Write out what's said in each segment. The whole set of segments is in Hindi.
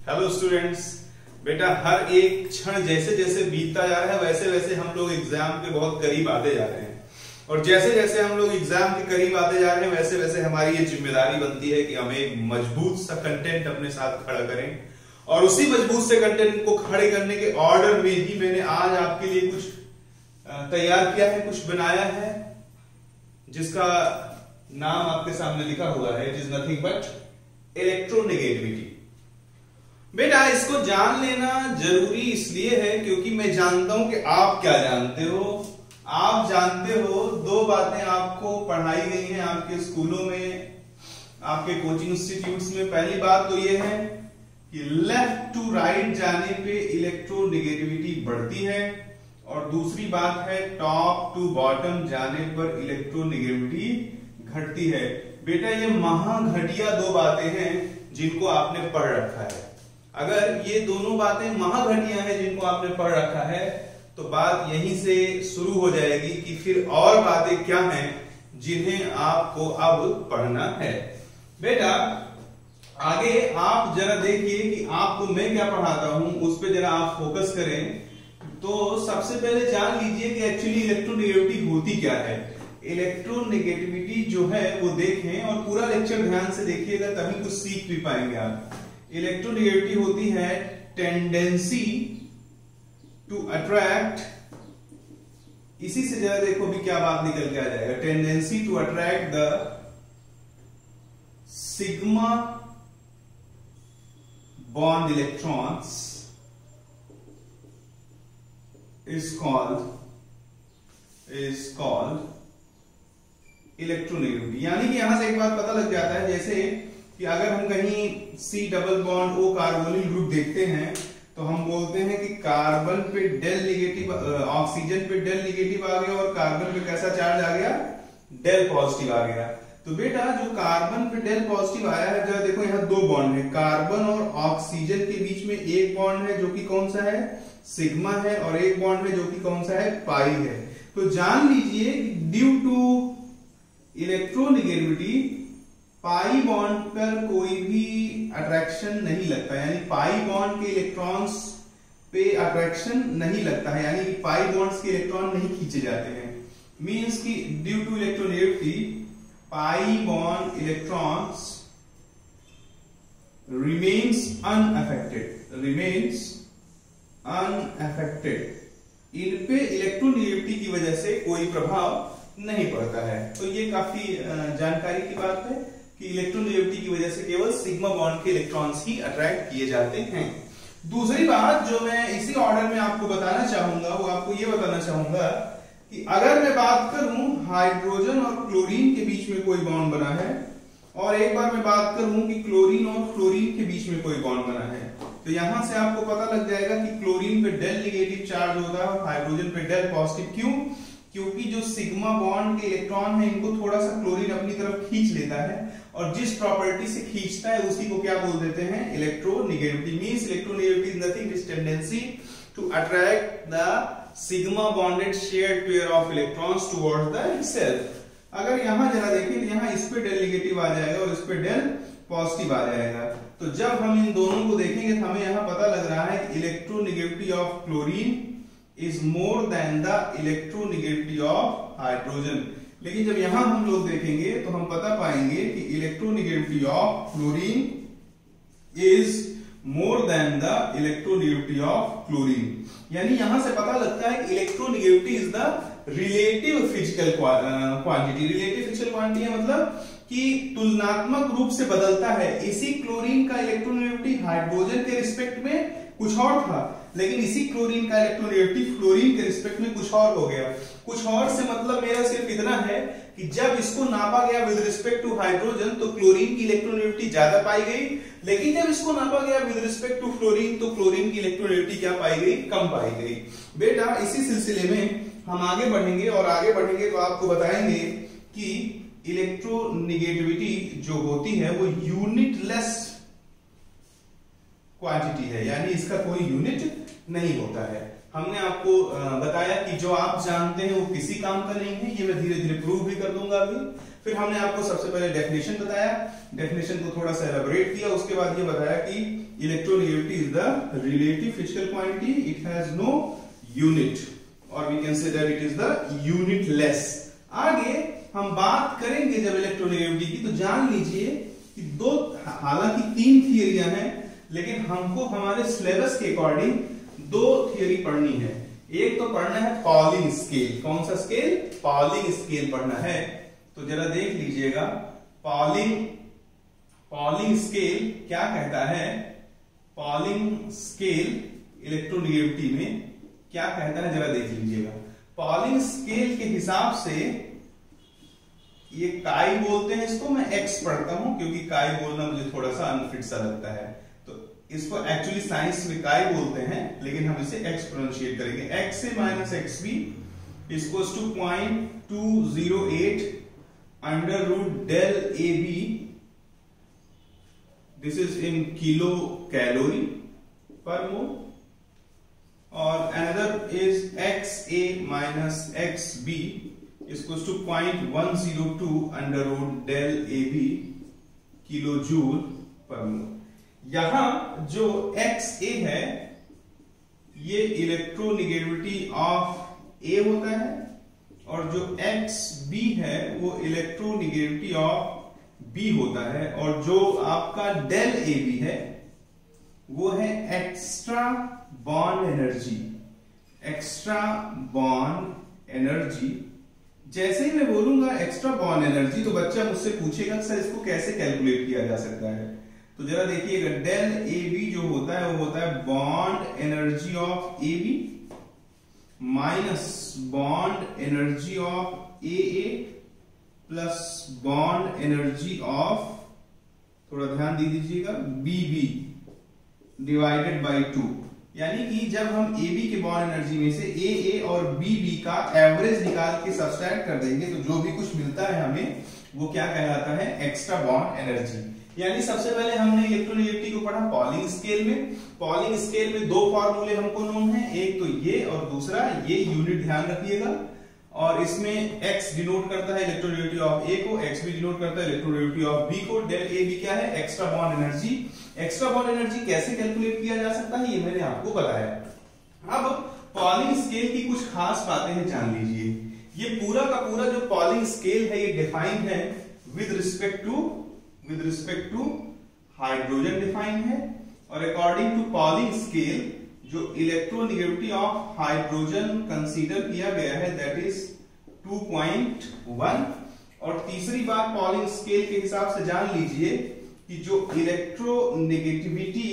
Hello students. बेटा हर एक क्षण जैसे जैसे बीतता जा रहा है वैसे वैसे हम लोग एग्जाम के बहुत करीब आते जा रहे हैं, और जैसे जैसे हम लोग एग्जाम के करीब आते जा रहे हैं वैसे वैसे हमारी ये जिम्मेदारी बनती है कि हम एक मजबूत सा कंटेंट अपने साथ खड़ा करें। और उसी मजबूत से कंटेंट को खड़े करने के ऑर्डर में ही मैंने आज आपके लिए कुछ तैयार किया है, कुछ बनाया है, जिसका नाम आपके सामने लिखा हुआ है, it is nothing but electronegativity. बेटा इसको जान लेना जरूरी इसलिए है क्योंकि मैं जानता हूं कि आप क्या जानते हो। आप जानते हो दो बातें आपको पढ़ाई गई हैं आपके स्कूलों में, आपके कोचिंग इंस्टीट्यूट्स में। पहली बात तो यह है कि लेफ्ट टू राइट जाने पे इलेक्ट्रोनेगेटिविटी बढ़ती है, और दूसरी बात है टॉप टू बॉटम जाने पर इलेक्ट्रोनेगेटिविटी घटती है। बेटा ये महा घटिया दो बातें हैं जिनको आपने पढ़ रखा है। अगर ये दोनों बातें महाघटिया हैं जिनको आपने पढ़ रखा है तो बात यहीं से शुरू हो जाएगी कि फिर और बातें क्या हैं जिन्हें आपको अब पढ़ना है। बेटा आगे आप जरा देखिए कि आपको मैं क्या पढ़ाता हूं, उस पर जरा आप फोकस करें। तो सबसे पहले जान लीजिए कि एक्चुअली इलेक्ट्रोनेगेटिविटी होती क्या है। इलेक्ट्रोनेगेटिविटी जो है वो देखें और पूरा लेक्चर ध्यान से देखिएगा, तभी कुछ सीख भी पाएंगे आप। इलेक्ट्रोनेगेटिविटी होती है टेंडेंसी टू अट्रैक्ट, इसी से जरा देखो भी क्या बात निकल के आ जाएगा। Tendency to attract the sigma bond electrons is called electronegativity. यानी कि यहां से एक बात पता लग जाता है, जैसे कि अगर हम कहीं C double bond O carbonyl group देखते हैं तो हम बोलते हैं कि कार्बन पे डेल नेगेटिव, ऑक्सीजन पे डेल नेगेटिव आ गया और कार्बन पे कैसा चार्ज आ गया, डेल पॉजिटिव आ गया। तो बेटा जो कार्बन पे डेल पॉजिटिव आया है, जरा देखो यहाँ दो बॉन्ड है, कार्बन और ऑक्सीजन के बीच में एक बॉन्ड है जो कि कौन सा है, सिग्मा है, और एक बॉन्ड है जो कि कौन सा है, पाई है। तो जान लीजिए due to electronegativity pi bond पर कोई भी अट्रैक्शन नहीं लगता, यानी पाई बॉन्ड के इलेक्ट्रॉन्स पे अट्रैक्शन नहीं लगता है, यानी कि पाई बॉन्ड्स के इलेक्ट्रॉन नहीं खींचे जाते हैं। मींस कि due to electronegativity pi bond electrons remains unaffected, इन पे इलेक्ट्रोनेगेटिविटी की वजह से कोई प्रभाव नहीं पड़ता है। तो ये काफी जानकारी की बात है कि इलेक्ट्रोनेगेटिविटी की वजह से केवल सिग्मा बॉन्ड के इलेक्ट्रॉन्स ही अट्रैक्ट किए जाते हैं। दूसरी बात जो मैं इसी ऑर्डर में आपको बताना चाहूंगा वो आपको ये बताना चाहूंगा कि अगर मैं बात करूं हाइड्रोजन और क्लोरीन के बीच में कोई बॉन्ड बना है, और एक बार मैं बात करूं कि क्लोरीन और फ्लोरीन के बीच में कोई बॉन्ड बना है, तो यहां से आपको पता लग जाएगा कि क्लोरीन पे डेल नेगेटिव चार्ज होता है और हाइड्रोजन पे डेल पॉजिटिव। क्यों? क्योंकि जो सिग्मा बॉन्ड के इलेक्ट्रॉन है इनको थोड़ा सा क्लोरीन अपनी तरफ खींच लेता है, और जिस प्रॉपर्टी से खींचता है उसी को क्या बोल देते हैं, electronegativity. Means electronegativity is nothing but tendency to attract the sigma bonded shared pair of electrons towards the itself. अगर यहां जरा देखिए तो यहां इस पे डेल नेगेटिव आ जाएगा और इस पे डेल पॉजिटिव आ जाएगा। तो जब हम इन दोनों को देखेंगे तो हमें यहां पता लग रहा है कि electronegativity of chlorine is more than the electronegativity of hydrogen. लेकिन जब यहां हम लोग देखेंगे तो हम पता पाएंगे कि electronegativity of fluorine is more than the electronegativity of chlorine. यानी यहां से पता लगता है कि electronegativity is the relative physical quantity. Relative physical quantity मतलब कि तुलनात्मक रूप से बदलता है। इसी क्लोरीन का इलेक्ट्रोनेगेटिविटी हाइड्रोजन के रिस्पेक्ट में कुछ और था, लेकिन इसी क्लोरीन का इलेक्ट्रोनेगेटिविटी फ्लोरीन के रिस्पेक्ट में कुछ और हो गया। कुछ और से मतलब मेरा सिर्फ इतना है कि जब इसको नापा गया विद रिस्पेक्ट टू हाइड्रोजन तो क्लोरीन की इलेक्ट्रोनेगेटिविटी ज्यादा पाई गई, लेकिन जब इसको नापा गया विद रिस्पेक्ट टू फ्लोरीन तो क्लोरीन की इलेक्ट्रोनेगेटिविटी क्या पाई गई, कम पाई गई। बेटा इसी सिलसिले में हम आगे बढ़ेंगे, और आगे बढ़ेंगे तो आपको बताएंगे कि इलेक्ट्रोनेगेटिविटी जो होती है वो यूनिटलेस क्वांटिटी है, यानी इसका कोई यूनिट नहीं होता है। हमने आपको बताया कि जो आप जानते हैं वो किसी काम का नहीं है, ये मैं धीरे धीरे प्रूव भी कर दूंगा अभी। फिर हमने आपको सबसे पहले डेफिनेशन बताया, डेफिनेशन को थोड़ा सा एलैबोरेट किया, उसके बाद ये बताया कि electronegativity is the relative physical quantity. It has no unit, or we can say that it is the unitless. आगे हम बात करेंगे जब इलेक्ट्रोनेगेटिविटी की, तो जान लीजिए कि दो, हालांकि 3 थियरियां हैं, लेकिन हमको हमारे सिलेबस के अकॉर्डिंग 2 थियरी पढ़नी है। एक तो पढ़ना है पॉलिंग स्केल। कौन सा स्केल? पॉलिंग स्केल पढ़ना है। तो जरा देख लीजिएगा, पॉलिंग स्केल क्या कहता है। पॉलिंग स्केल इलेक्ट्रोनेगेटिविटी में क्या कहता है, जरा देख लीजिएगा। पॉलिंग स्केल के हिसाब से ये काई बोलते हैं इसको, मैं एक्स पढ़ता हूं क्योंकि काई बोलना मुझे थोड़ा सा अनफिट सा लगता है। तो इसको एक्चुअली साइंस में काई बोलते हैं, लेकिन हम इसे एक्स प्रोनाउंशिएट करेंगे। एक्स से minus X B equals to 0.208 under root del A B. This is in kilo calorie per mole. और another is X A minus X B equals to 0.102 under root del A B kilo joule per mole. यहां जो एक्स ए है ये इलेक्ट्रोनेगेटिविटी ऑफ ए होता है, और जो एक्स बी है वो इलेक्ट्रोनेगेटिविटी ऑफ बी होता है, और जो आपका डेल ए बी है वो है extra bond energy. Extra bond energy, जैसे ही मैं बोलूंगा एक्स्ट्रा बॉन्ड एनर्जी तो बच्चा मुझसे पूछेगा सर इसको कैसे कैलकुलेट किया जा सकता है। तो जरा देखिएगा, डेल ए बी जो होता है वो होता है bond energy of A B minus bond energy of A plus bond energy of, थोड़ा ध्यान दे दीजिएगा, बी बी डिवाइडेड बाई 2। यानी कि जब हम ए बी के बॉन्ड एनर्जी में से ए और बी का एवरेज निकाल के सब्सट्रैक्ट कर देंगे तो जो भी कुछ मिलता है हमें वो क्या कहलाता है? Extra bond energy. यानी सबसे पहले हमने इलेक्ट्रोनेगेटिविटी को पढ़ा पॉलिंग स्केल में। पॉलिंग स्केल में 2 फॉर्मूले हमको नोन है, एक तो ये और दूसरा ये, यूनिट ध्यान रखिएगा। और इसमें x डिनोट करता है इलेक्ट्रोनेगेटिविटी ऑफ ए को, x भी डिनोट करता है इलेक्ट्रोनेगेटिविटी ऑफ बी को। डेल ए बी क्या है? Extra bond energy. Extra bond energy कैसे कैलकुलेट किया जा सकता है ये मैंने आपको बताया। अब पॉलिंग स्केल की कुछ खास बातें हैं, जान लीजिए। ये पूरा का पूरा जो पॉलिंग स्केल है ये डिफाइन है with respect to hydrogen define है, और अकॉर्डिंग टू पॉलिंग स्केल जो इलेक्ट्रोनेगेटिविटी ऑफ हाइड्रोजन कंसीडर किया गया है दैट इज 2.1। और तीसरी बात पॉलिंग स्केल के हिसाब से जान लीजिए कि जो इलेक्ट्रोनेगेटिविटी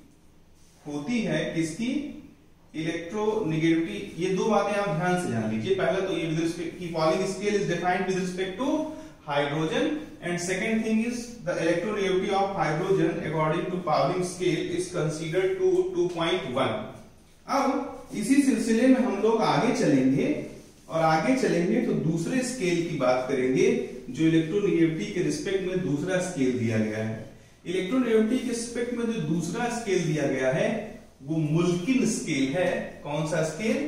होती है किसकी? इलेक्ट्रोनेगेटिविटी, ये 2 बातें आप ध्यान से जान लीजिए। पहला तो ये विद रिस्पेक्ट की Pauling scale is defined with respect to hydrogen, and second thing is the electronegativity of hydrogen according to Pauling scale is considered to 2.1। अब इसी सिलसिले में हम लोग आगे चलेंगे, और आगे चलेंगे तो दूसरे स्केल की बात करेंगे जो इलेक्ट्रोनेगेटिविटी के रिस्पेक्ट में दूसरा स्केल दिया गया है। इलेक्ट्रोनेगेटिविटी के रिस्पेक्ट में जो दूसरा स्केल दिया गया है वो मुल्किन स्केल है। कौन सा स्केल?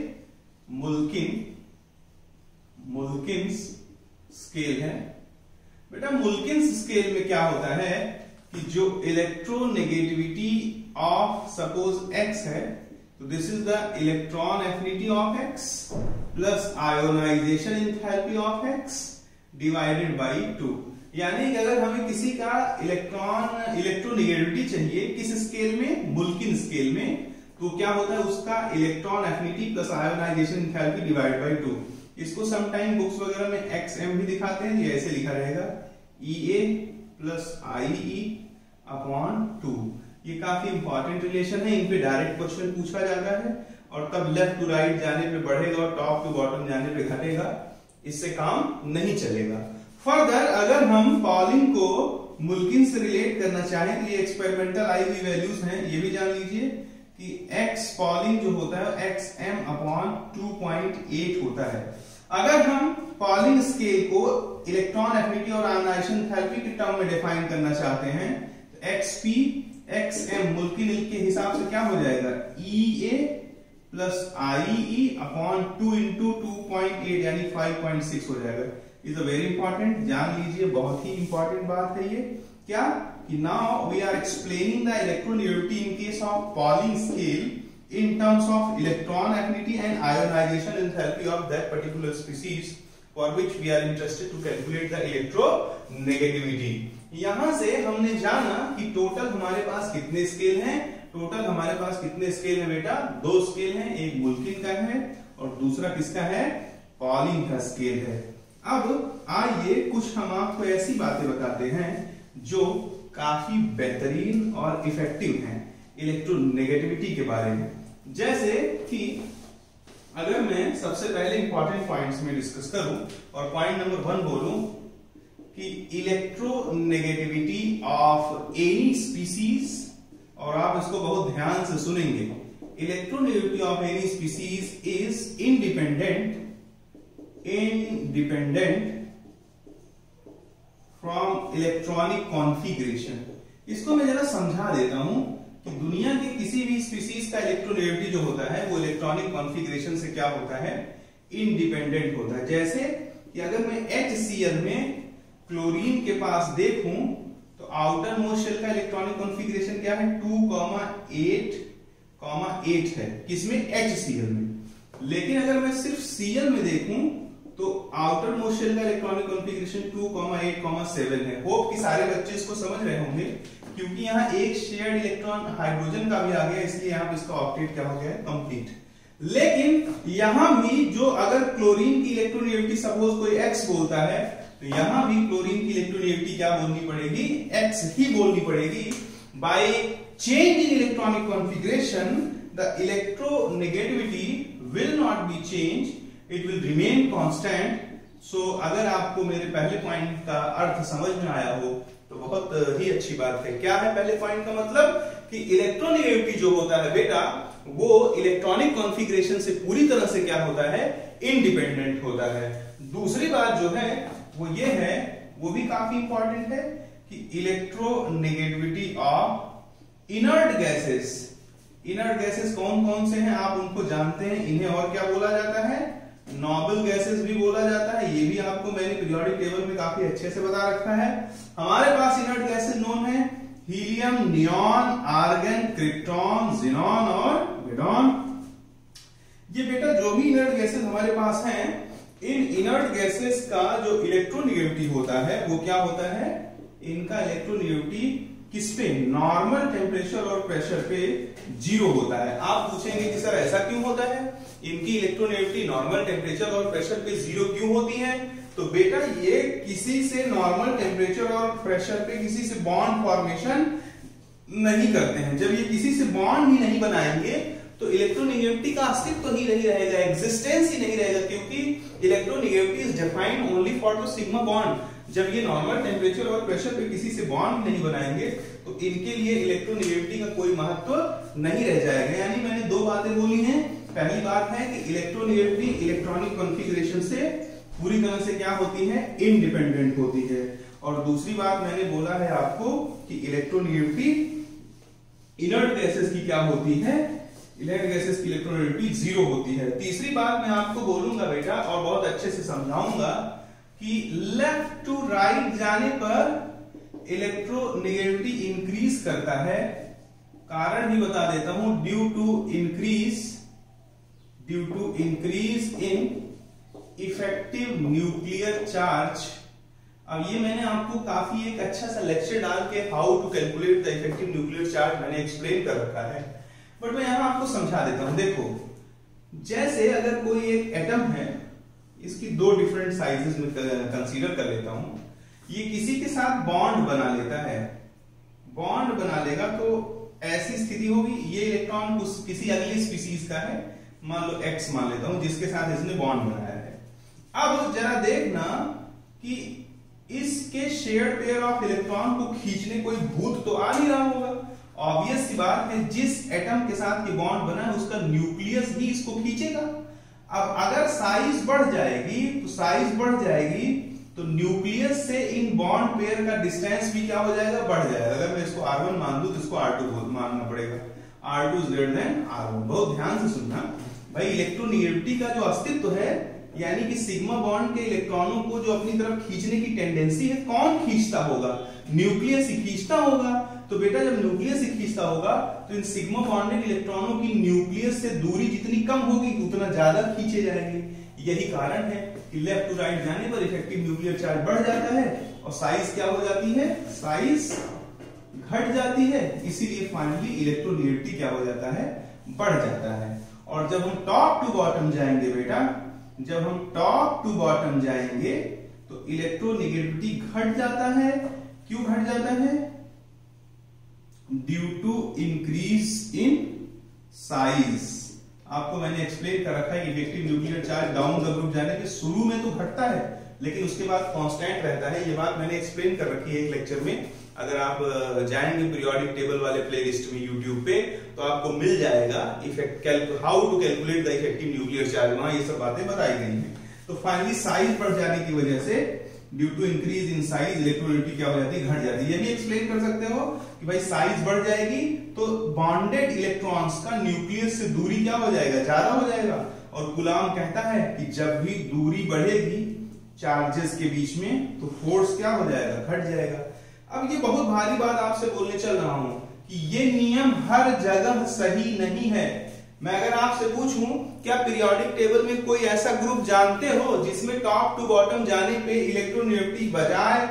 मुल्किन स्केल है। बेटा मुल्किन स्केल में क्या होता है कि जो इलेक्ट्रोनेगेटिविटी ऑफ सपोज x है तो this is the electron affinity of x plus ionization enthalpy of x divided by 2। यानी कि अगर हमें किसी का इलेक्ट्रोनेगेटिविटी चाहिए किस स्केल में? मुल्किन स्केल में, तो क्या होता है उसका electron affinity plus ionization enthalpy divide by 2। इसको समटाइम बुक्स वगैरह में XM भी दिखाते हैं, ये ऐसे लिखा रहेगा EA प्लस IE अपॉन 2। ये काफी इंपॉर्टेंट रिलेशन है, इन पे डायरेक्ट क्वेश्चन पूछा जाता है, और तब लेफ्ट टू राइट जाने पे बढ़ेगा और टॉप टू बॉटम जाने पे घटेगा, इससे काम नहीं चलेगा। फर्दर अगर हम पॉलिंग को मुल्किन से रिलेट करना चाहें तो ये एक्सपेरिमेंटल IV वैल्यूज हैं, ये भी जान लीजिए कि x पॉलिंग जो होता है XM अपॉन 2.8 होता है। अगर हम पॉलिंग स्केल को इलेक्ट्रॉन एफिनिटी और आयोनाइजेशन एंथैल्पी के टर्म में डिफाइन करना चाहते हैं तो XP XM मुल्किन के हिसाब से क्या हो जाएगा? EA plus IE upon 2 into 2.8 यानी 5.6 हो जाएगा। इज अ वेरी इंपॉर्टेंट, जान लीजिए, बहुत ही इंपॉर्टेंट बात है ये। क्या कि now we are explaining the electronegativity in case of Pauling scale in terms of electron affinity and ionization enthalpy of that particular species for which we are interested to calculate the electronegativity. यहां से हमने जाना कि टोटल हमारे पास कितने स्केल हैं। टोटल हमारे पास कितने स्केल हैं बेटा? 2 स्केल हैं, एक मुल्किन का है और दूसरा किसका है? पॉलिंग का स्केल है। अब आइए कुछ हम आपको ऐसी बातें बताते हैं जो काफी बेहतरीन और इफेक्टिव हैं इलेक्ट्रोनेगेटिविटी के बारे में। जैसे कि अगर मैं सबसे पहले इंपॉर्टेंट पॉइंट्स में डिस्कस करूं और पॉइंट नंबर 1 बोलूं कि इलेक्ट्रोनेगेटिविटी ऑफ एनी स्पीसीज, और आप इसको बहुत ध्यान से सुनेंगे, electronegativity of any species is independent from electronic configuration. इसको मैं जरा समझा देता हूं कि दुनिया के किसी भी स्पीसीज का इलेक्ट्रोनेगेटिविटी जो होता है वो इलेक्ट्रॉनिक कॉन्फ़िगरेशन से क्या होता है? इंडिपेंडेंट होता है। जैसे कि अगर मैं HCl में क्लोरीन के पास देखूं तो आउटर मोस्ट शेल का इलेक्ट्रॉनिक कॉन्फ़िगरेशन क्या है? 2,8,8 है। किसमें? HCl में। लेकिन अगर मैं सिर्फ Cl में देखूं तो आउटर मोस्ट शेल का इलेक्ट्रॉनिक कॉन्फ़िगरेशन 2,8,7 है। होप कि सारे बच्चे इसको समझ रहे होंगे, क्योंकि यहाँ एक शेयर्ड इलेक्ट्रॉन हाइड्रोजन का भी आ गया, इसलिए यहाँ पे इसका ऑक्टेट क्या हो गया? कंप्लीट। लेकिन यहां भी जो अगर क्लोरीन की इलेक्ट्रोनेगेटिविटी सपोज कोई X बोलता है तो यहां भी क्लोरीन की इलेक्ट्रोनेगेटिविटी क्या बोलनी पड़ेगी? X ही बोलनी पड़ेगी। By change in electronic configuration the electronegativity will not be change, it will remain constant. So अगर आपको मेरे पहले पॉइंट का अर्थ समझ में आया हो तो बहुत ही अच्छी बात है। क्या है पहले पॉइंट का मतलब? कि इलेक्ट्रोनेगेटिविटी जो होता है बेटा वो इलेक्ट्रॉनिक कॉन्फ़िगरेशन से पूरी तरह से क्या होता है? इंडिपेंडेंट होता है। दूसरी बात जो है वो ये है, वो भी काफी इंपॉर्टेंट है कि electronegativity of inert gases. Inert gases कौन कौन से हैं आप उनको जानते हैं। इन्हें और क्या बोला जाता है? नोबल गैसेस भी बोला जाता है। ये भी आपको मैंने पीरियोडिक टेबल में काफी अच्छे से बता रखा है। हमारे पास इनर्ट गैसेस नोन है helium, neon, argon, krypton, xenon और वीडॉन। ये बेटा जो भी इनर्ट गैसेस हमारे पास हैं, इन इनर्ट गैसेस का जो इलेक्ट्रोनेगेटिविटी होता है वो क्या होता है? इनका इलेक्ट्रोनेगेटिविटी किस पे? नॉर्मल टेम्परेचर और प्रेशर पे 0 होता है। आप पूछेंगे कि सर ऐसा क्यों होता है? इनकी इलेक्ट्रोनेगेटिविटी नॉर्मल टेम्परेचर और प्रेशर पे 0 क्यों होती है? तो बेटा ये किसी से नॉर्मल टेम्परेचर और प्रेशर पे किसी से बॉन्ड फॉर्मेशन नहीं करते हैं। जब ये किसी से बॉन्ड ही नहीं बनाएंगे तो इलेक्ट्रोनेगेटिविटी का अस्तित्व तो ही नहीं रहेगा, एग्जिस्टेंस ही नहीं रहेगा, क्योंकि electronegativity is defined only for the sigma bond. जब ये नॉर्मल टेम्परेचर और प्रेशर पे किसी से बॉन्ड नहीं बनाएंगे तो इनके लिए इलेक्ट्रोनेगेटिविटी का कोई महत्व नहीं रह जाएगा। यानी मैंने 2 बातें बोली हैं। पहली बात है कि इलेक्ट्रोनेगेटिविटी इलेक्ट्रॉनिक कॉन्फ़िगरेशन से पूरी तरह से क्या होती है? इंडिपेंडेंट होती है। और दूसरी बात मैंने बोला है आपको कि इलेक्ट्रोनेगेटिविटी इनर्ट गैसेस की क्या होती है? इनर्ट गैसेस की इलेक्ट्रोनेगेटिविटी 0 होती है। तीसरी बात मैं आपको बोलूंगा बेटा और बहुत अच्छे से समझाऊंगा कि लेफ्ट टू राइट जाने पर इलेक्ट्रोनेगेटिविटी इंक्रीज करता है। कारण भी बता देता हूं, due to increase in effective nuclear charge. अब ये मैंने आपको काफी एक अच्छा सा लेक्चर डाल के how to calculate the effective nuclear charge मैंने एक्सप्लेन कर रखा है, बट मैं यहां आपको समझा देता हूं। देखो, जैसे अगर कोई एक एटम है, इसकी 2 डिफरेंट साइजेस में कंसीडर कर लेता हूं। ये किसी के साथ बॉन्ड बना लेता है। बॉन्ड बना लेगा तो ऐसी स्थिति होगी, ये इलेक्ट्रॉन किसी अगली स्पीसीज का है, मान लो X मान लेता हूं, जिसके साथ इसने बॉन्ड बनाया है। अब जरा देखना कि इसके शेयर्ड पेयर ऑफ इलेक्ट्रॉन को खींचने कोई भूत तो आ नहीं रहा होगा। ऑब्वियस सी बात है, जिस एटम के साथ ये बॉन्ड बना है उसका न्यूक्लियस ही इसको खींचेगा। अब अगर साइज बढ़ जाएगी तो न्यूक्लियस से इन बॉन्ड पेयर का डिस्टेंस भी क्या हो जाएगा? बढ़ जाएगा। अगर मैं इसको R1 मान दूं तो इसको R2 मानना पड़ेगा। R2 is greater than R1। बहुत ध्यान से सुनना भाई, इलेक्ट्रोनेगेटिविटी का जो अस्तित्व है, यानी कि सिग्मा बॉन्ड के इलेक्ट्रॉनों को जो अपनी तरफ खींचने की टेंडेंसी है, कौन खींचता होगा? न्यूक्लियस ही खींचता होगा। तो बेटा जब न्यूक्लियस ही खींचता होगा तो इन सिग्मा बॉन्डेड इलेक्ट्रॉनों की न्यूक्लियस से दूरी जितनी कम होगी उतना ज्यादा खींचे जाएंगे। यही कारण है कि लेफ्ट टू राइट जाने पर इफेक्टिव न्यूक्लियर चार्ज बढ़ जाता है और साइज क्या हो जाती है, साइज घट जाती है। इसीलिए फाइनली इलेक्ट्रोनेगेटिविटी क्या हो जाता है, बढ़ जाता है। और जब हम टॉप टू बॉटम जाएंगे बेटा, जब हम टॉप टू बॉटम जाएंगे तो इलेक्ट्रोनेगेटिविटी घट जाता है। क्यों घट जाता है? Due to increase in size. आपको मैंने एक्सप्लेन कर रखा है effective nuclear charge down the group जाने के शुरू में तो घटता है लेकिन उसके बाद कांस्टेंट रहता है। ये बात मैंने एक्सप्लेन कर रखी है एक लेक्चर में। अगर आप जाएंगे पीरियोडिक टेबल वाले प्लेलिस्ट में यूट्यूब पे तो आपको मिल जाएगा how to calculate the effective nuclear charge, वहां ये सब बातें बताई गई हैं। तो फाइनली साइज बढ़ जाने की वजह से due to increase in size electronegativity क्या हो जाती है, घट जाती है। ये भी एक्सप्लेन कर सकते हो कि भाई साइज बढ़ जाएगी तो बॉन्डेड इलेक्ट्रॉन्स का न्यूक्लियस से दूरी क्या हो जाएगा, ज्यादा हो जाएगा। और कूलाम कहता है कि जब भी दूरी बढ़ेगी चार्जेस के बीच में तो फोर्स क्या हो जाएगा, घट जाएगा। अब ये बहुत भारी बात आपसे बोलने चल रहा हूं कि ये नियम हर जगह सही नहीं है। मैं अगर आपसे पूछूं क्या पीरियोडिक टेबल में कोई ऐसा ग्रुप जानते हो जिसमें टॉप टू बॉटम जाने पे इलेक्ट्रोनेगेटिविटी बजाय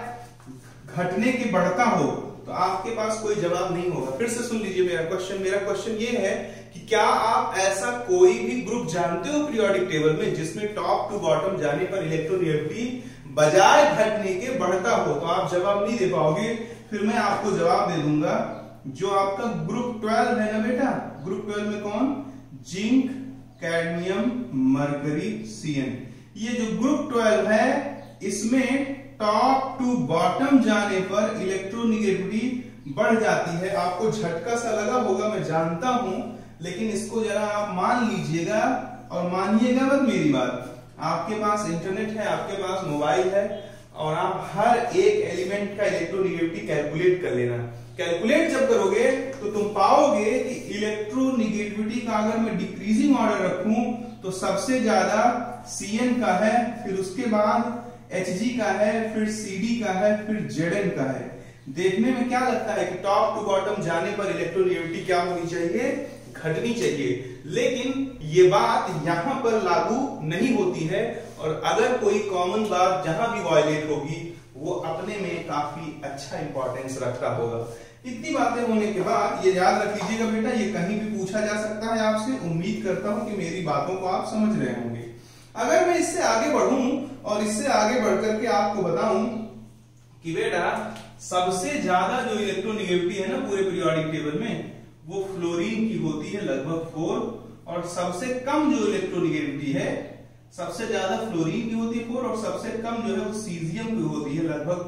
घटने के बढ़ता हो, तो आपके पास कोई जवाब नहीं होगा। फिर से सुन लीजिए मेरा क्वेश्चन ये है कि क्या आप ऐसा कोई भी ग्रुप जानते हो पीरियोडिक टेबल में जिसमें टॉप टू बॉटम जाने पर इलेक्ट्रोनेगेटिविटी बजाय घटने के बढ़ता हो? तो आप जवाब नहीं दे पाओगे। फिर मैं आपको जवाब दे दूंगा, जो आपका ग्रुप 12 है ना बेटा, ग्रुप 12 में कौन, जिंक, कैडमियम, मरकरी, सीएन। ये जो ग्रुप 12 है इसमें टॉप टू बॉटम जाने पर इलेक्ट्रोनेगेटिविटी बढ़ जाती है। आपको झटका सा लगा होगा मैं जानता हूं, लेकिन इसको जरा आप मान लीजिएगा और मानिएगा मत मेरी बात। आपके पास इंटरनेट है, आपके पास मोबाइल है और आप हर एक एलिमेंट का इलेक्ट्रोनेगेटिविटी कैलकुलेट कर लेना। कैलकुलेट जब करोगे तो तुम पाओगे कि इलेक्ट्रोनेगेटिविटी का अगर मैं डिक्रीजिंग ऑर्डर रखूं तो सबसे ज्यादा Cn का है, फिर उसके बाद Hg का है, फिर Cd का है, फिर Zn का है। देखने में क्या लगता है कि टॉप टू बॉटम जाने पर इलेक्ट्रोनेगेटिविटी क्या होनी चाहिए, घटनी चाहिए। लेकिन ये बात यहां पर लागू नहीं होती है और अगर कोई कॉमन बात जहां भी वायलेट होगी वो अपने में काफी अच्छा इंपॉर्टेंस रखता होगा। इतनी बातें होने के बाद ये याद रख लीजिएगा बेटा, ये कहीं भी पूछा जा सकता है आपसे। उम्मीद करता हूं कि मेरी बातों को आप समझ रहे होंगे। अगर मैं इससे आगे बढ़ूं और इससे आगे बढ़कर के आपको बताऊं कि बेटा सबसे ज्यादा जो इलेक्ट्रोनेगेटिविटी है ना पूरे पीरियोडिक टेबल में वो फ्लोरीन की होती है लगभग 4, और सबसे कम जो इलेक्ट्रोनेगेटिविटी है सबसे ज्यादा फ्लोरीन की होती है 4 और सबसे कम जो है वो सीजियम की होती है लगभग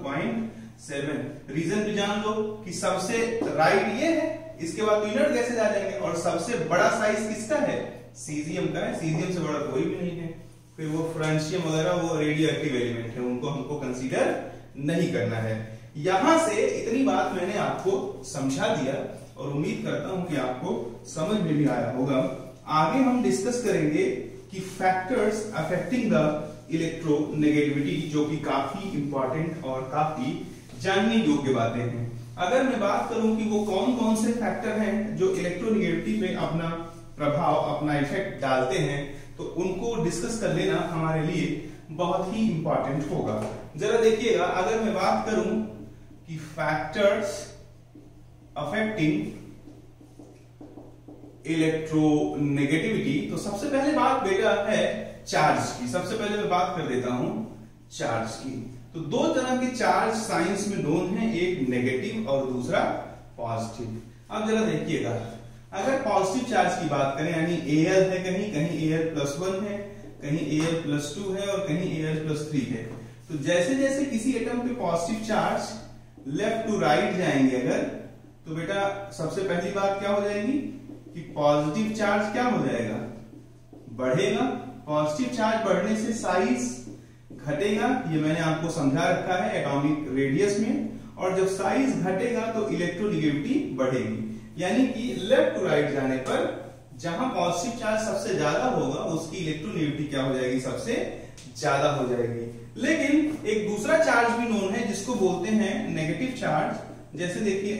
0.7। रीजन भी जान लो कि सबसे राइट ये है, इसके बाद तो इनर्ट गैसेज आ जाएंगे और सबसे बड़ा साइज किसका है, सीजियम का है। सीजियम से बड़ा कोई भी नहीं है। फिर वो फ्रांशियम वगैरह वो रेडियो एक्टिव एलिमेंट है, उनको हमको कंसीडर नहीं करना है। यहां से इतनी बात मैंने आपको समझा दिया और उम्मीद करता हूं कि आपको समझ में भी आया होगा। आगे हम डिस्कस करेंगे कि फैक्टर्स अफेक्टिंग द इलेक्ट्रोनेगेटिविटी, जो कि काफी इंपॉर्टेंट और काफी जानने योग्य बातें हैं। अगर मैं बात करूं कि वो कौन कौन से फैक्टर हैं जो इलेक्ट्रोनेगेटिविटी पे अपना प्रभाव, अपना इफेक्ट डालते हैं, तो उनको डिस्कस कर लेना हमारे लिए बहुत ही इंपॉर्टेंट होगा। जरा देखिएगा, अगर मैं बात करूं कि फैक्टर्स अफेक्टिंग इलेक्ट्रोनेगेटिविटी, तो सबसे पहले बात बेटा है चार्ज की। सबसे पहले मैं बात कर देता हूं चार्ज की। तो दो तरह के चार्ज साइंस में नोन है, एक नेगेटिव और दूसरा पॉजिटिव। अब जरा देखिएगा, अगर पॉजिटिव चार्ज की बात करें यानी Al है, कहीं कहीं Al+1 है, कहीं Al+2 है और कहीं Al+3 है, तो जैसे जैसे किसी एटम पे positive charge left to right जाएंगे अगर, तो बेटा सबसे पहली बात क्या हो जाएगी कि पॉजिटिव चार्ज क्या हो जाएगा, बढ़ेगा। पॉजिटिव चार्ज बढ़ने से साइज घटेगा, ये मैंने आपको समझा रखा है एटॉमिक रेडियस में। और जब साइज घटेगा तो इलेक्ट्रोनेगेटिविटी बढ़ेगी, यानी कि लेफ्ट टू राइट जाने पर जहां पॉजिटिव चार्ज सबसे ज्यादा होगा उसकी इलेक्ट्रोनेगेटिविटी क्या हो जाएगी, सबसे ज्यादा हो जाएगी। लेकिन एक दूसरा चार्ज भी नोन है जिसको बोलते हैं नेगेटिव चार्ज। जैसे देखिए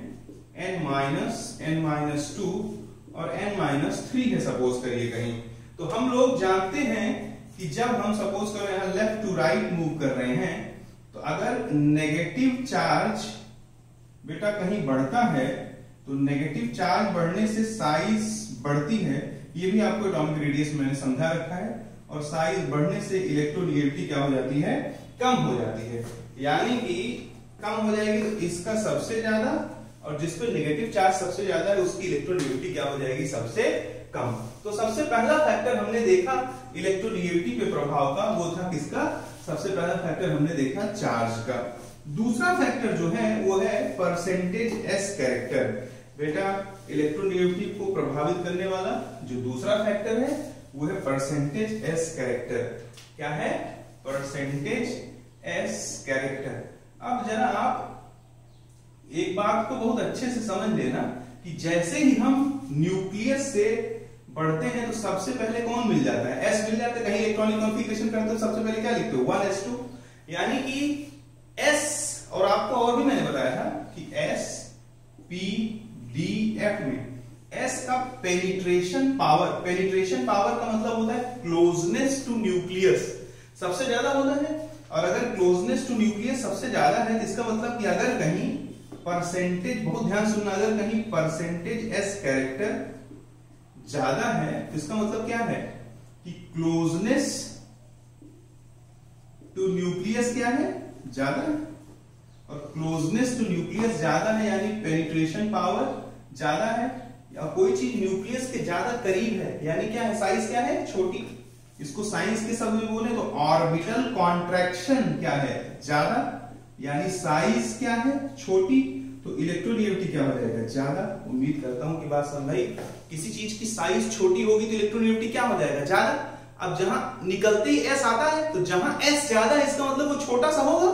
n-2 और n-3 है सपोज करिए कहीं, तो हम लोग जानते हैं कि जब हम सपोज करो यहां लेफ्ट टू राइट मूव कर रहे हैं, तो अगर नेगेटिव चार्ज बेटा कहीं बढ़ता है तो नेगेटिव चार्ज बढ़ने से साइज बढ़ती है, ये भी आपको एटॉमिक रेडियस मैंने समझा रखा है, और साइज बढ़ने से इलेक्ट्रोनेगेटिविटी क्या हो जाती है, कम हो जाती है। यानी कि कम हो जाएगी तो इसका सबसे ज्यादा, और जिस पे नेगेटिव चार्ज सबसे ज्यादा है उसकी इलेक्ट्रोनेगेटिविटी क्या हो जाएगी, सबसे कम। तो सबसे पहला फैक्टर हमने देखा इलेक्ट्रोनेगेटिविटी पे प्रभाव का, वो था किसका, सबसे पहला फैक्टर हमने देखा चार्ज का। दूसरा फैक्टर जो है वो है परसेंटेज एस कैरेक्टर। बेटा इलेक्ट्रोनेगेटिविटी को प्रभावित करने वाला जो दूसरा फैक्टर है वो है परसेंटेज एस कैरेक्टर। क्या है, परसेंटेज एस कैरेक्टर। अब जरा आप एक बात को बहुत अच्छे से समझ लेना कि जैसे ही हम न्यूक्लियस से बढ़ते हैं तो सबसे पहले कौन मिल जाता है, एस मिल जाता है। कहीं इलेक्ट्रॉनिक कॉन्फ़िगरेशन करते हो सबसे पहले क्या लिखते हो, 1s2, यानी कि एस, और आपको और भी मैंने बताया था कि एस पी डी एफ में एस का पेनिट्रेशन पावर, पेनिट्रेशन पावर का मतलब होता है क्लोजनेस टू न्यूक्लियस, सबसे ज्यादा होता है। और अगर क्लोजनेस टू न्यूक्लियस सबसे ज्यादा है तो इसका मतलब कि अगर कहीं परसेंटेज, बहुत ध्यान सुनना, अगर कहीं परसेंटेज एस कैरेक्टर ज्यादा है तो इसका मतलब क्या है कि क्लोजनेस टू न्यूक्लियस क्या है, ज्यादा है। और क्लोजनेस टू न्यूक्लियस ज्यादा है यानी पेनिट्रेशन पावर ज्यादा है, या कोई चीज न्यूक्लियस के ज्यादा करीब है यानी क्या है, साइज क्या है, छोटी। इसको साइंस के शब्द में बोले तो ऑर्बिटल कॉन्ट्रैक्शन क्या है, ज्यादा, यानी साइज क्या है, छोटी, तो इलेक्ट्रोनेगेटिविटी क्या हो जाएगा, ज्यादा। उम्मीद करता हूं कि बात समझाई। किसी चीज की साइज छोटी होगी तो इलेक्ट्रोनेगेटिविटी क्या हो जाएगा, ज्यादा। अब जहां निकलते ही एस आता है तो जहां एस ज्यादा है इसका मतलब वो छोटा सा होगा,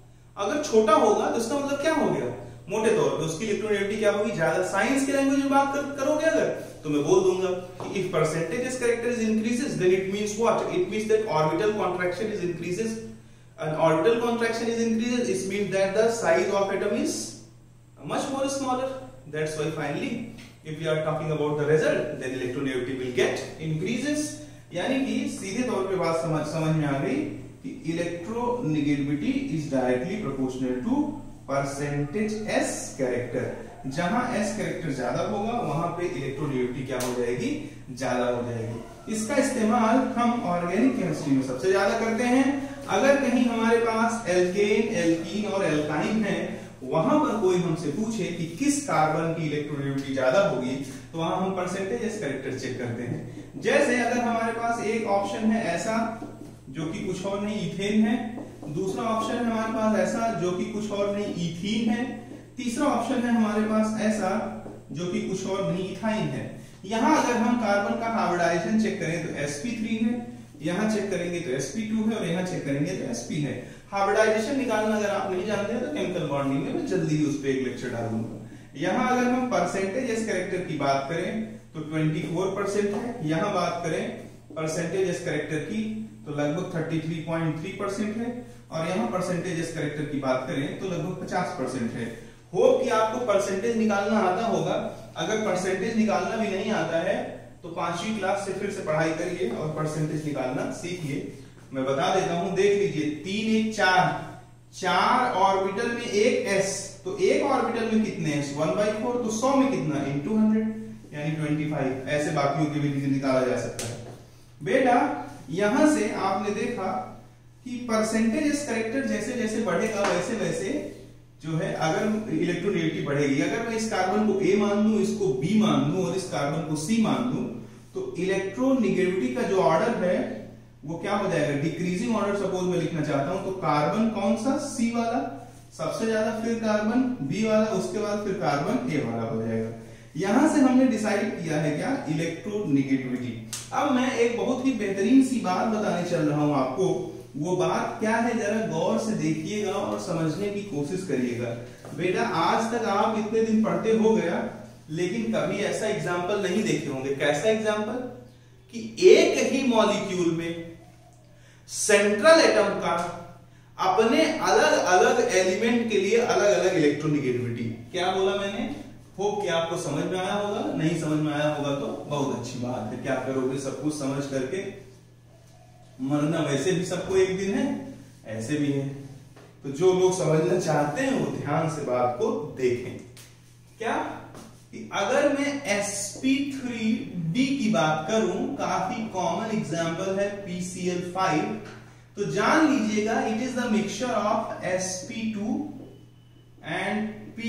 अगर छोटा होगा तो इसका मतलब क्या हो गया, मोटे तौर पे उसकी इलेक्ट्रोनेगेटिविटी क्या होगी, ज्यादा। साइंस के लैंग्वेज में बात करोगे अगर तो मैं बोल दूंगा कि if percentage character is increases then it means what, it means that orbital contraction is increases, and orbital contraction is increases, it means that the size of atom is much more smaller. That's why finally if we are talking about the result then electronegativity will get increases। यानी कि सीधे तौर पे बात समझ में आ गई कि electronegativity is directly proportional to percentage S character. जहां एस कैरेक्टर ज्यादा होगा वहां पे इलेक्ट्रोनेगेटिविटी क्या हो जाएगी, ज्यादा हो जाएगी। इसका इस्तेमाल हम ऑर्गेनिक केमिस्ट्री में सबसे ज्यादा करते हैं। अगर कहीं हमारे पास एल्केन, एल्कीन और एल्काइन है, वहां पर कोई हमसे पूछे कि किस कार्बन की इलेक्ट्रोनेगेटिविटी ज्यादा होगी, तो वहां हम परसेंटेज एस कैरेक्टर चेक करते हैं। जैसे अगर हमारे पास एक ऑप्शन है ऐसा जो कि कुछ और नहीं इथेन है, दूसरा ऑप्शन है हमारे पास ऐसा जो कि कुछ और नहीं इथीन है, तीसरा ऑप्शन है हमारे पास ऐसा जो कि कुछ और नहीं इथाइन है। यहां अगर हम कार्बन का हाइब्रिडाइजेशन चेक करें तो sp3 है, यहां चेक करेंगे तो sp2 है, और यहां चेक करेंगे तो sp है। हाइब्रिडाइजेशन निकालना अगर आप नहीं जानते हैं तो केमिकल बॉन्डिंग में मैं जल्दी ही उस पर एक लेक्चर डालूंगा। यहां अगर हम परसेंटेज एस कैरेक्टर की बात करें तो 24% है, यहां बात करें परसेंटेज एस कैरेक्टर की तो लगभग 33.3% है, और यहां परसेंटेज एस कैरेक्टर की बात करें तो लगभग 50% है। होप कि आपको परसेंटेज निकालना आता होगा। अगर परसेंटेज निकालना भी नहीं आता है तो 5वीं क्लास से फिर से पढ़ाई करिए और परसेंटेज निकालना सीखिए। मैं बता देता हूं, देख लीजिए 3 1 4, 4 ऑर्बिटल में एक s, तो एक ऑर्बिटल में कितने s, 1/4, तो 100 में कितना, into 100 यानी 25। ऐसे बाकियों के भी निकाला जा सकता है। बेटा यहां से आपने देखा कि परसेंटेज कैरेक्टर जैसे जैसे बढ़ेगा वैसे वैसे जो है अगर इलेक्ट्रोनेगेटिविटी बढ़ेगी। अगर मैं इस कार्बन को A मान लूं, इसको B मान लूं और इस कार्बन को C मान लूं, तो इलेक्ट्रोनेगेटिविटी का जो ऑर्डर है वो क्या हो जाएगा, डिक्रीजिंग ऑर्डर सपोज मैं लिखना चाहता हूं तो कार्बन कौन सा, C वाला सबसे ज्यादा, फिर कार्बन B वाला, उसके बाद फिर कार्बन A वाला हो जाएगा। यहां से हमने डिसाइड किया है क्या, इलेक्ट्रोनेगेटिविटी। अब मैं एक बहुत ही बेहतरीन सी बात बताने चल रहा हूं आपको। वो बात क्या है जरा गौर से देखिएगा और समझने की कोशिश करिएगा। बेटा आज तक आप इतने दिन पढ़ते हो गया, लेकिन कभी ऐसा एग्जाम्पल नहीं देखे होंगे। कैसा एग्जाम्पल? कि एक ही मॉलिक्यूल में सेंट्रल एटम का अपने अलग अलग एलिमेंट के लिए अलग अलग इलेक्ट्रोनेगेटिविटी। क्या बोला मैंने? होप कि आपको समझ में आया होगा। नहीं समझ में आया होगा तो बहुत अच्छी बात है। क्या करोगे? सब कुछ समझ करके मरना वैसे भी सबको एक दिन है, ऐसे भी है। तो जो लोग समझना चाहते हैं वो ध्यान से बात को देखें। क्या कि अगर मैं sp3d की बात करूं, काफी कॉमन एग्जांपल है PCl5, तो जान लीजिएगा it is the mixture of sp2 and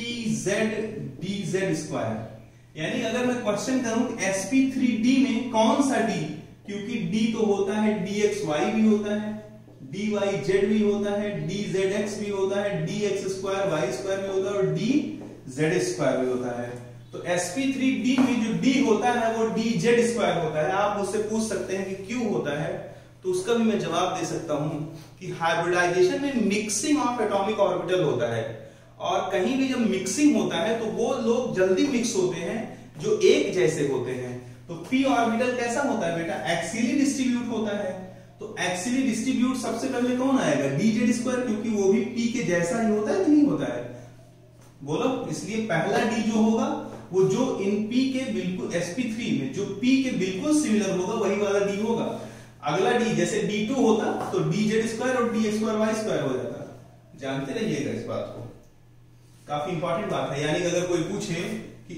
pzdz²। यानी अगर मैं क्वेश्चन करूं कि sp3d में कौन सा d, क्योंकि d तो होता है dxy भी होता है, dyz भी होता है, dzx भी होता है, dx²y² भी होता है और dz² भी होता है। तो sp3d में जो d होता है वो dz² होता है। आप मुझसे पूछ सकते हैं कि क्यों होता है, तो उसका भी मैं जवाब दे सकता हूं कि हाइब्रिडाइजेशन में मिक्सिंग ऑफ एटॉमिक ऑर्बिटल होता है, और कहीं भी जब मिक्सिंग होता है तो वो लोग जल्दी मिक्स होते हैं जो एक जैसे होते हैं। तो p ऑर्बिटल कैसा होता है बेटा? एक्सियली डिस्ट्रीब्यूट होता है। तो एक्सियली डिस्ट्रीब्यूट सबसे पहले कौन आएगा? dz², क्योंकि वो भी p के जैसा ही होता है कि नहीं होता है? बोलो। इसलिए पहला d जो होगा वो जो इन p के बिल्कुल sp3 में जो p के बिल्कुल सिमिलर होगा वही वाला d होगा। अगला d जैसे d2 होता तो dz² और dx²y² हो जाता। जानते रहिएगा इस बात को, काफी इंपॉर्टेंट बात है। यानी अगर कोई पूछे कि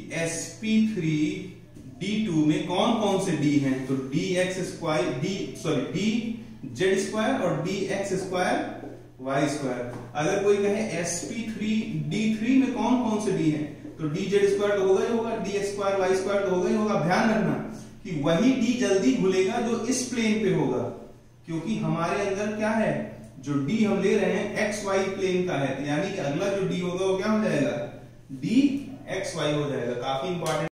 sp3d2 में कौन कौन से d हैं, तो dz² और dx²y²। अगर कोई कहे sp3d3 में कौन कौन से d हैं, तो dz² तो होगा ही होगा, dx²y² तो होगा ही होगा। ध्यान रखना कि वही d जल्दी घुलेगा जो इस प्लेन पे होगा, क्योंकि हमारे अंदर क्या है, जो d हम ले रहे हैं xy प्लेन का है, तो यानी कि अगला जो d होगा वो क्या हो जाएगा? dxy हो जाएगा। काफी इंपॉर्टेंट